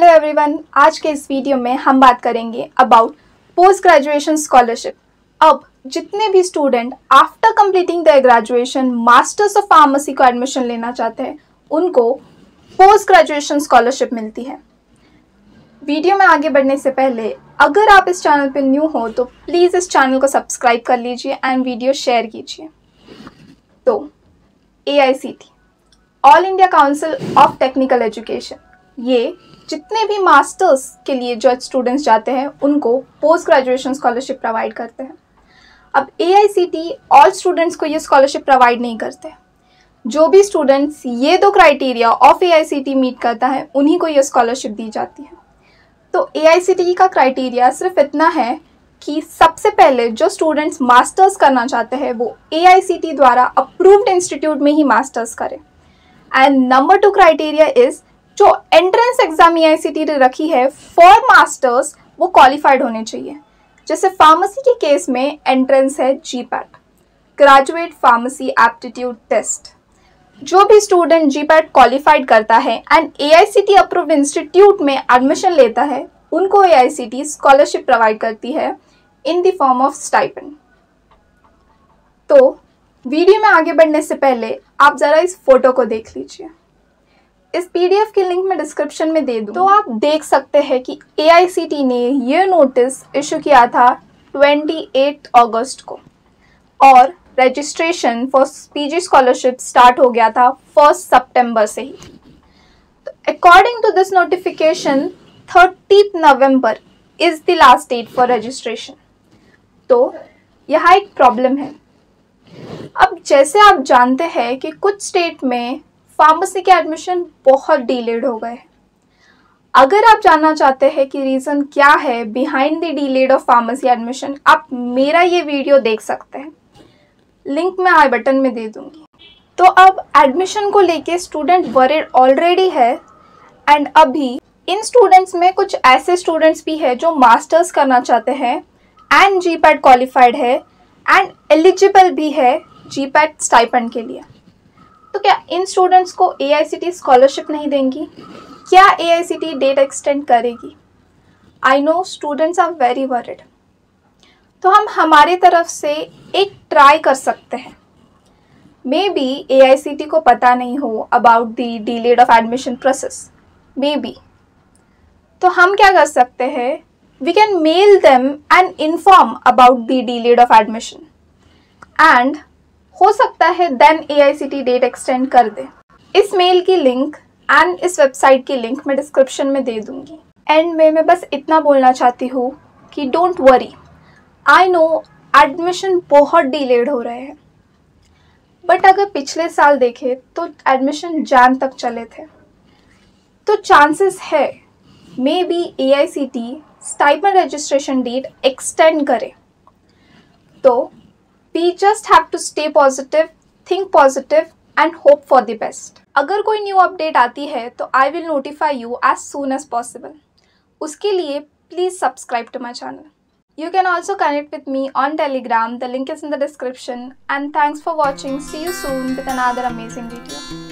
Hello everyone, आज के इस वीडियो में हम बात करेंगे अबाउट पोस्ट ग्रेजुएशन स्कॉलरशिप। अब जितने भी student after completing their graduation masters of pharmacy को एडमिशन लेना चाहते हैं उनको पोस्ट ग्रेजुएशन स्कॉलरशिप मिलती है। वीडियो में आगे बढ़ने से पहले अगर आप इस चैनल पर न्यू हो तो प्लीज़ इस चैनल को सब्सक्राइब कर लीजिए एंड वीडियो शेयर कीजिए। तो AICTE all India council of technical education, ये जितने भी मास्टर्स के लिए जो स्टूडेंट्स जाते हैं उनको पोस्ट ग्रेजुएशन स्कॉलरशिप प्रोवाइड करते हैं। अब AICTE ऑल स्टूडेंट्स को ये स्कॉलरशिप प्रोवाइड नहीं करते। जो भी स्टूडेंट्स ये दो क्राइटेरिया ऑफ AICTE मीट करता है उन्हीं को ये स्कॉलरशिप दी जाती है। तो AICTE का क्राइटेरिया सिर्फ इतना है कि सबसे पहले जो स्टूडेंट्स मास्टर्स करना चाहते हैं वो AICTE द्वारा अप्रूव्ड इंस्टीट्यूट में ही मास्टर्स करें। एंड नंबर 2 क्राइटेरिया इज जो एंट्रेंस एग्जाम AICTE ने रखी है फॉर मास्टर्स वो क्वालिफाइड होने चाहिए। जैसे फार्मेसी के केस में एंट्रेंस है GPAT, graduate pharmacy aptitude test. जो भी स्टूडेंट GPAT क्वालिफाइड करता है एंड AICTE अप्रूव्ड इंस्टीट्यूट में एडमिशन लेता है उनको AICTE स्कॉलरशिप प्रोवाइड करती है in the form of stipend. तो वीडियो में आगे बढ़ने से पहले आप ज़रा इस फोटो को देख लीजिए। इस PDF की लिंक मैं डिस्क्रिप्शन में दे दूँ तो आप देख सकते हैं कि AICTE ने ये नोटिस इशू किया था 28 अगस्त को और registration for PG scholarship start हो गया था 1 सितंबर से ही। तो अकॉर्डिंग टू दिस नोटिफिकेशन 30 नवंबर is the last date for registration. तो यहाँ एक प्रॉब्लम है। अब जैसे आप जानते हैं कि कुछ स्टेट में फार्मेसी के एडमिशन बहुत डिलेड हो गए। अगर आप जानना चाहते हैं कि रीज़न क्या है behind the delayed of pharmacy admission, आप मेरा ये वीडियो देख सकते हैं, लिंक मैं आई बटन में दे दूंगी। तो अब एडमिशन को लेके स्टूडेंट वरीड ऑलरेडी है एंड अभी इन स्टूडेंट्स में कुछ ऐसे स्टूडेंट्स भी है जो मास्टर्स करना चाहते हैं एंड GPAT क्वालिफाइड है एंड एलिजिबल भी है GPAT स्टाइपेंड के लिए। तो क्या इन स्टूडेंट्स को AICTE स्कॉलरशिप नहीं देंगी? क्या AICTE डेट एक्सटेंड करेगी? I know students are very worried. तो हम हमारी तरफ से एक ट्राई कर सकते हैं। मे बी AICTE को पता नहीं हो about the delayed of admission process, maybe. तो हम क्या कर सकते हैं, we can mail them and inform about the delayed of admission and हो सकता है देन AICTE डेट एक्सटेंड कर दे। इस मेल की लिंक एंड इस वेबसाइट की लिंक मैं डिस्क्रिप्शन में दे दूंगी। एंड में मैं बस इतना बोलना चाहती हूँ कि don't worry, I know admission बहुत डिलेड हो रहे हैं, बट अगर पिछले साल देखें तो एडमिशन जैन तक चले थे। तो चांसेस है maybe AICTE stipend registration date extend करे। तो we just have to stay positive, think positive and hope for the best. अगर कोई न्यू अपडेट आती है तो I will notify you as soon as possible. उसके लिए please subscribe to my channel. You can also connect with me on Telegram. The link is in the description. And thanks for watching. See you soon with another amazing video.